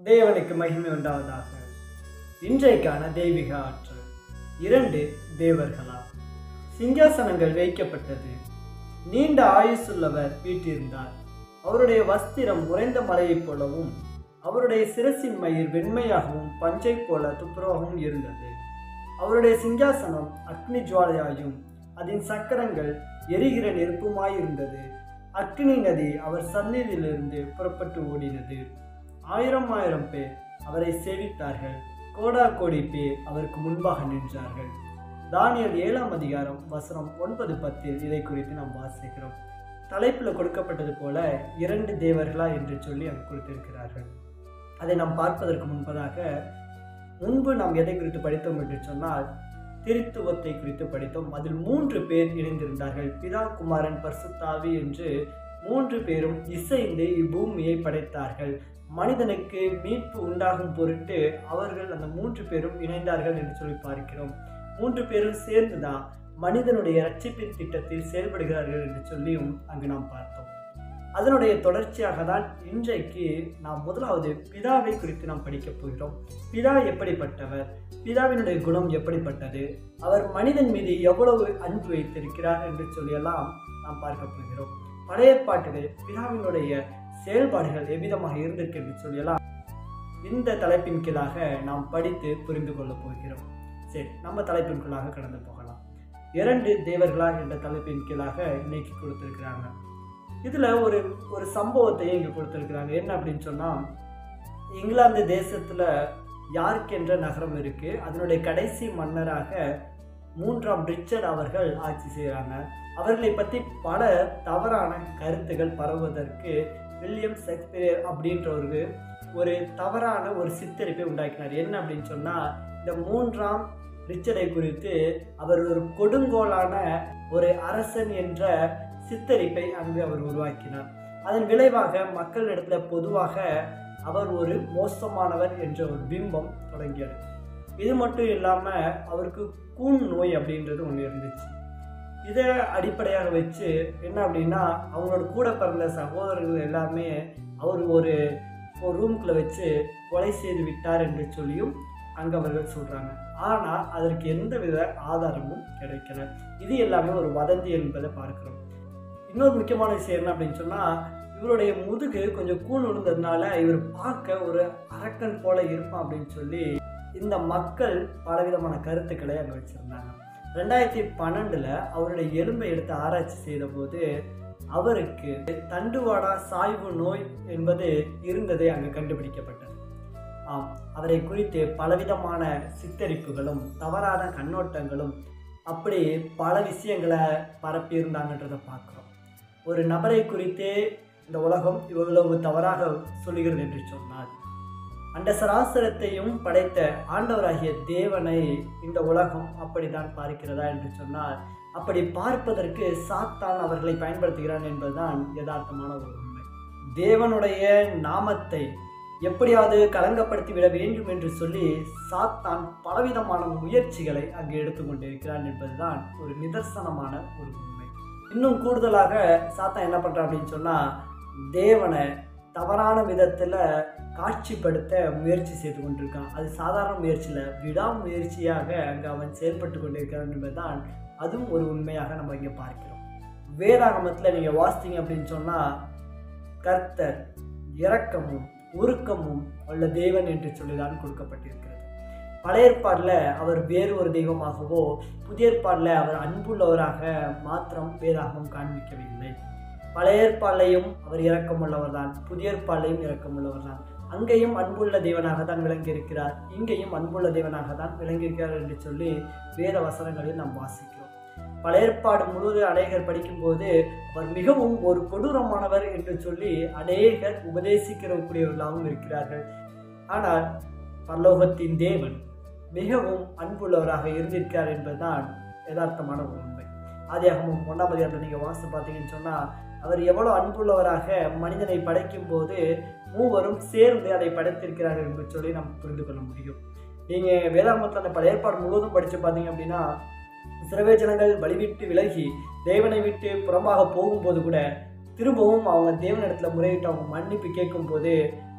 தேவனுக்கு மகிமை உண்டாவதாக. இன்றைக்கான தெய்வீக ஆற்றல். 2 தேவர்களா. சிங்காசனங்கள் வைக்கப்பட்டது. நீண்ட ஆயுசுள்ளவர் வீட்டிருந்தார். அவருடைய வஸ்திரம் உறைந்த மலையைப் போலவும் அவருடைய சிரசின் மயிர் வெண்மையாகவும் பஞ்சை போல துப்புரவாகவும் இருந்தது. அவருடைய சிங்காசனம் அக்னி ஜுவாலையாயும் அதன் சக்கரங்கள் எரிகிற நெருப்புமாயிருந்தது. அக்னி நதி அவர் சந்நிதியிலிருந்து புறப்பட்டு ஓடினது. 1000 பேர் அவரை சேவித்தார்கள். கோடா கோடி பேர் அவருக்கு முன்பாக நின்றார்கள். தானியேல் 7ஆம் அதிகாரம் வசனம் 9-10 இதை குறித்து நாம் வாசிக்கிறோம். தலைப்பில் கொடுக்கப்பட்டது போல 2 தேவர்களா என்று சொல்லி அங்கு கொடுத்திருக்கிறார்கள். அதை நாம் பார்ப்பதற்கு முன்பு நாம் எதை குறித்து படித்தோம் என்று சொன்னால் திருத்துவத்தை குறித்து படித்தோம். அதில் 3 பேர் இணைந்திருந்தார்கள். பிதா, குமாரன், பரிசுத்த ஆவி என்று 3 பேரும் இசைந்து இப்பூமியை படைத்தார்கள். மனிதனுக்கு மீட்பு உண்டாகும் பொருட்டு அவர்கள் அந்த 3 பேரும் இணைந்தார்கள் என்று சொல்லி பார்க்கிறோம். 3 பேரும் சேர்ந்துதான் மனிதனுடைய ரட்சிப்பின் திட்டத்தில் செயல்படுகிறார்கள் என்று சொல்லியும் அங்கு நாம் பார்த்தோம். அதனுடைய தொடர்ச்சியாக தான் இன்றைக்கு நாம் முதலாவது பிதாவை குறித்து நாம் படிக்கப் போகிறோம். பிதா எப்படிப்பட்டவர், பிதாவினுடைய குணம் எப்படிப்பட்டது, அவர் மனிதன் மீது எவ்வளவு அன்பு வைத்திருக்கிறார் என்று சொல்லியெல்லாம் நாம் பார்க்க போகிறோம். பழைய ஏற்பாட்டில் பிதாவினுடைய செயல்பாடுகள் எவ்விதமாக இருந்திருக்கு என்று சொல்லியெல்லாம் இந்த தலைப்பின் கீழாக நாம் படித்து புரிந்து கொள்ளப் போகிறோம். சரி, நம்ம தலைப்பின்குள்ளாக கடந்து போகலாம். 2 தேவர்களா என்ற தலைப்பின் கீழாக இன்னைக்கு கொடுத்திருக்கிறாங்க. இதுல ஒரு சம்பவத்தையும் இங்க கொடுத்திருக்கிறாங்க. என்ன அப்படின்னு சொன்னா, இங்கிலாந்து தேசத்துல யார்க் என்ற நகரம் இருக்கு. அதனுடைய கடைசி மன்னராக 3ஆம் ரிச்சர்ட் அவர்கள் ஆட்சி செய்கிறாங்க. அவர்களை பற்றி பல தவறான கருத்துகள் பரவுவதற்கு வில்லியம் ஷேக்ஸ்பியர் அப்படின்றவருக்கு ஒரு தவறான ஒரு சித்தரிப்பை உண்டாக்கினார். என்ன அப்படின்னு சொன்னால், இந்த 3ஆம் ரிச்சர்டை குறித்து அவர் ஒரு கொடுங்கோலான ஒரு அரசன் என்ற சித்தரிப்பை அங்கு அவர் உருவாக்கினார். அதன் விளைவாக மக்களிடத்துல பொதுவாக அவர் ஒரு மோசமானவர் என்ற ஒரு பிம்பம் தொடங்கியது. இது மட்டும் இல்லாமல் அவருக்கு கூன் நோய் அப்படின்றது ஒன்று இருந்துச்சு. இதை அடிப்படையாக வச்சு என்ன அப்படின்னா, அவங்களோட கூட பிறந்த சகோதரர்கள் எல்லாமே அவர் ஒரு ரூம்குள்ளே வச்சு கொலை செய்து விட்டார் என்று சொல்லியும் அங்கே அவர்கள் சொல்கிறாங்க. ஆனால் அதற்கு எந்தவித ஆதாரமும் கிடைக்கல. இது எல்லாமே ஒரு வதந்தி என்பதை பார்க்கிறோம். இன்னொரு முக்கியமான விஷயம் என்ன அப்படின்னு சொன்னால், இவருடைய முதுகு கொஞ்சம் கூன் விழுந்ததுனால இவர் பார்க்க ஒரு அரக்கன் போல இருப்பான் அப்படின்னு சொல்லி இந்த மக்கள் பலவிதமான கருத்துக்களை அங்கே வச்சுருந்தாங்க. 2012 அவருடைய எலும்பை எடுத்து ஆராய்ச்சி செய்த போது அவருக்கு தண்டுவாடா சாய்வு நோய் என்பது இருந்ததை அங்கு கண்டுபிடிக்கப்பட்டது. அவரை குறித்து பலவிதமான சித்தரிப்புகளும் தவறான கண்ணோட்டங்களும் அப்படி பல விஷயங்களை பரப்பி இருந்தாங்கன்றதை பார்க்குறோம். ஒரு நபரை குறித்தே இந்த உலகம் இவ்வளவு தவறாக சொல்லுகிறது என்று சொன்னால், அந்த சராசரத்தையும் படைத்த ஆண்டவராகிய தேவனை இந்த உலகம் அப்படித்தான் பார்க்கிறதா என்று சொன்னால், அப்படி பார்ப்பதற்கு சாத்தான் அவர்களை பயன்படுத்துகிறான் என்பதுதான் யதார்த்தமான ஒரு உண்மை. தேவனுடைய நாமத்தை எப்படியாவது கலங்கப்படுத்தி விட வேண்டும் என்று சொல்லி சாத்தான் பலவிதமான முயற்சிகளை அங்கு எடுத்துக்கொண்டிருக்கிறான் என்பதுதான் ஒரு நிதர்சனமான ஒரு உண்மை. இன்னும் கூடுதலாக சாத்தான் என்ன பண்ணுறான் அப்படின்னு சொன்னால், தேவனை தவறான விதத்தில் காட்சிப்படுத்த முயற்சி செய்து கொண்டிருக்கான். அது சாதாரண முயற்சியில் விடாமுயற்சியாக அங்கே அவன் செயல்பட்டு கொண்டிருக்கிறான் என்பதுதான் அதுவும் ஒரு உண்மையாக நம்ம இங்கே பார்க்கிறோம். வேதாகமத்தில் நீங்கள் வாசித்தீங்க அப்படின்னு சொன்னால், கர்த்தர் இரக்கமும் உருக்கமும் உள்ள தேவன் என்று சொல்லிதான் கொடுக்கப்பட்டிருக்கிறது. பழைய ஏற்பாடில் அவர் வேறு ஒரு தெய்வமாகவோ, புதிய ஏற்பாடில் அவர் அன்புள்ளவராக மாத்திரம் வேதாகமம் காண்பிக்கவில்லை. பழைய ஏற்பாடிலையும் அவர் இரக்கமுள்ளவர் தான், புதிய ஏற்பாடிலையும் இரக்கமுள்ளவர் தான். அங்கேயும் அன்புள்ள தேவனாக தான் விளங்கியிருக்கிறார், இங்கேயும் அன்புள்ள தேவனாக தான் விளங்கியிருக்கிறார் என்று சொல்லி வேத வசனங்களில் நாம் வாசிக்கிறோம். பழைய ஏற்பாடு முழுவதும் அநேகர் படிக்கும்போது அவர் மிகவும் ஒரு கொடூரமானவர் என்று சொல்லி அநேகர் உபதேசிக்கிறவர்களாகவும் இருக்கிறார்கள். ஆனால் பரலோகத்தின் தேவன் மிகவும் அன்புள்ளவராக இருந்திருக்கிறார் என்பதுதான் யதார்த்தமான ஒரு உண்மை. ஆதியாகமம் 1ஆம் அதிகாரத்தில் நீங்கள் வாசித்து பார்த்தீங்கன்னு சொன்னால், அவர் எவ்வளோ அன்புள்ளவராக மனிதனை படைக்கும் போது மூவரும் சேர்ந்து அதை படைத்திருக்கிறார்கள் என்று சொல்லி நாம் புரிந்து கொள்ள முடியும். நீங்கள் வேதாகமத்தில் அந்த பழைய ஏற்பாடு முழுவதும் படித்து பார்த்தீங்க அப்படின்னா, இஸ்ரவேல் ஜனங்கள் வழிவிட்டு விலகி தேவனை விட்டு புறம்பாக போகும்போது கூட திரும்பவும் அவங்க தேவனிடத்தில் முறையிட்டு அவங்க மன்னிப்பு கேட்கும் போது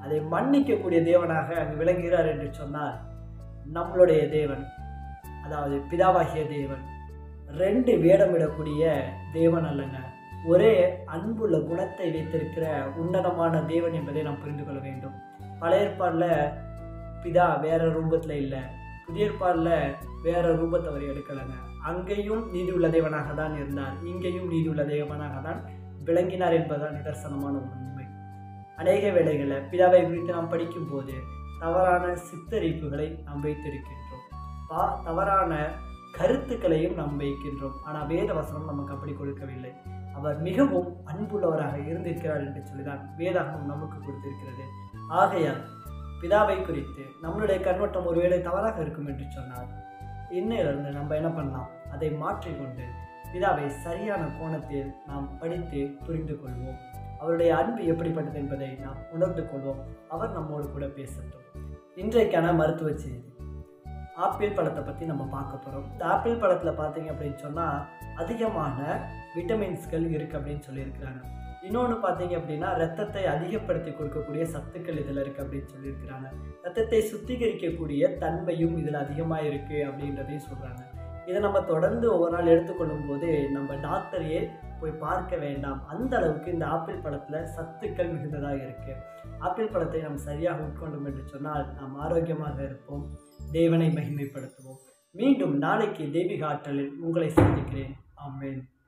அதை மன்னிக்கக்கூடிய தேவனாக அங்கு விளங்குகிறார் என்று சொன்னால், நம்மளுடைய தேவன், அதாவது பிதாவாகிய தேவன் 2 வேடமிடக்கூடிய தேவன் அல்லங்க. ஒரே அன்புள்ள குணத்தை வைத்திருக்கிற உன்னதமான தேவன் என்பதை நாம் புரிந்து கொள்ள வேண்டும். பழைய ஏற்பாடில் பிதா வேற ரூபத்தில் இல்லை, புதிய ஏற்பாடில் வேற ரூபத்தை அவர் எடுக்கலைங்க. அங்கேயும் நீதி உள்ள தேவனாக தான் இருந்தார், இங்கேயும் நீதி உள்ள தேவனாக தான் விளங்கினார் என்பதுதான் நிதர்சனமான உண்மை. அநேக வேளைகளில் பிதாவை குறித்து நாம் படிக்கும்போது தவறான சித்தரிப்புகளை நாம் வைத்திருக்கின்றோம், தவறான கருத்துக்களையும் நாம் வைக்கின்றோம். ஆனால் வேத வசனம் நமக்கு அப்படி கொடுக்கவில்லை. அவர் மிகவும் அன்புள்ளவராக இருந்திருக்கிறார் என்று சொல்லிதான் வேதாகமம் நமக்கு கொடுத்திருக்கிறது. ஆகையால் பிதாவை குறித்து நம்மளுடைய கண்ணோட்டம் ஒருவேளை தவறாக இருக்கும் என்று சொன்னால், இன்னிலிருந்து நம்ம என்ன பண்ணலாம், அதை மாற்றிக்கொண்டு பிதாவை சரியான கோணத்தில் நாம் படித்து புரிந்து கொள்வோம். அவருடைய அன்பு எப்படிப்பட்டது என்பதை நாம் உணர்ந்து கொள்வோம். அவர் நம்மோடு கூட பேசட்டும். இன்றைக்கான மருத்துவ செய்தி, ஆப்பிள் பழத்தை பற்றி நம்ம பார்க்க போகிறோம். இந்த ஆப்பிள் பழத்தில் பார்த்தீங்க அப்படின்னு சொன்னால் அதிகமான விட்டமின்ஸ்கள் இருக்குது அப்படின்னு சொல்லியிருக்கிறாங்க. இன்னொன்று பார்த்தீங்க அப்படின்னா ரத்தத்தை அதிகப்படுத்தி கொடுக்கக்கூடிய சத்துக்கள் இதில் இருக்குது அப்படின்னு சொல்லியிருக்கிறாங்க. ரத்தத்தை சுத்திகரிக்கக்கூடிய தன்மையும் இதில் அதிகமாக இருக்குது அப்படின்றதையும் சொல்கிறாங்க. இதை நம்ம தொடர்ந்து ஒவ்வொரு நாள் எடுத்துக்கொள்ளும் போது நம்ம டாக்டரையே போய் பார்க்க வேண்டாம், அந்த அளவுக்கு இந்த ஆப்பிள் பழத்தில் சத்துக்கள் மிகுந்ததாக இருக்குது. ஆப்பிள் பழத்தை நாம் சரியாக உட்கொண்டோம் என்று சொன்னால் நாம் ஆரோக்கியமாக இருப்போம், தேவனை மகிமைப்படுத்துவோம். மீண்டும் நாளைக்கு தெய்வீக ஆற்றலில் உங்களை சந்திக்கிறேன். ஆமென்.